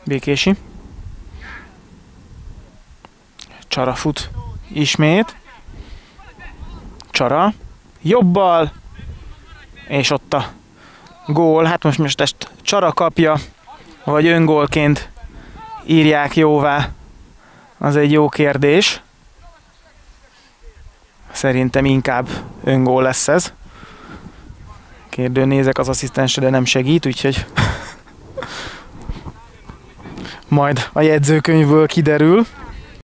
Békési. Csara fut ismét. Csara. Jobbal. És ott a gól. Hát most ezt Csara kapja, vagy öngólként írják jóvá. Az egy jó kérdés. Szerintem inkább öngól lesz ez. Kérdőn nézek az asszisztensre, de nem segít, úgyhogy majd a jegyzőkönyvből kiderül.